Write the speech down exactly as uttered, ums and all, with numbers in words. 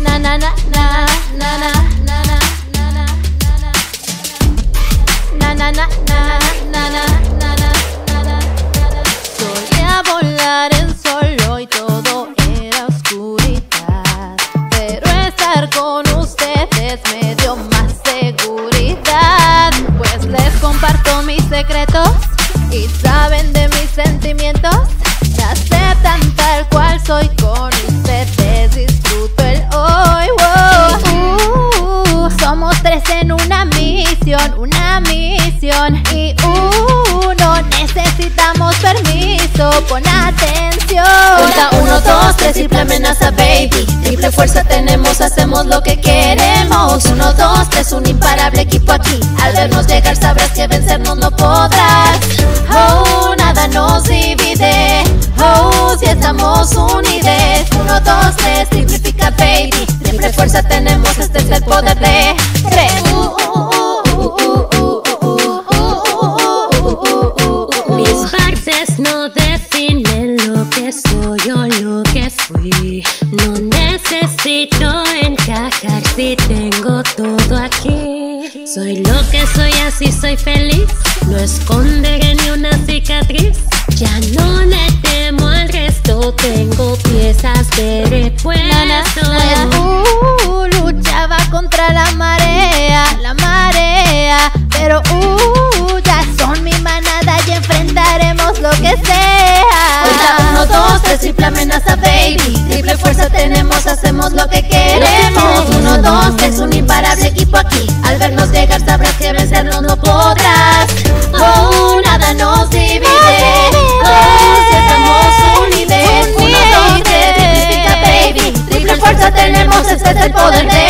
na na na na na na na na na na na na na. Solía volar en solo y todo era oscuridad, pero estar con ustedes me dio más seguridad, pues les comparto mis secretos y saben de mis sentimientos. Me aceptan tal cual soy, con ustedes disfruto el hoy. Wow. Uh, somos tres en una misión, una misión. Y uh, no necesitamos permiso, pon atención. Cuenta uno, dos, tres, triple amenaza, baby. Triple fuerza tenemos, hacemos lo que queremos. Uno, dos, tres, un imparable equipo aquí. Al vernos llegar sabrás que vencernos no podrás. Oh, nada nos divide. Oh, si estamos unidos. Uno, dos, tres, triplifica, baby. Triple fuerza tenemos, este es el poder de tres. Mis partes no definen lo que soy o lo que fui. No necesito encajar si tengo todo aquí. Soy lo que soy, así soy feliz. No esconderé ni una cicatriz. Ya no le temo al resto, tengo piezas de repuesto. Uh, luchaba contra la marea, la marea, pero uh, ya son mi manada y enfrentaremos lo que sea. Cuenta uno, dos, tres, triple amenaza, baby. Triple fuerza tenemos, hacemos lo que queremos. Uno, dos, tres, un imparable equipo aquí. Al vernos llegar sabrás que vencernos no podrás. Oh, nada nos divide. Oh, si estamos unidos. Uno, dos, tres, triplifica, baby. Triple fuerza tenemos, este es el poder de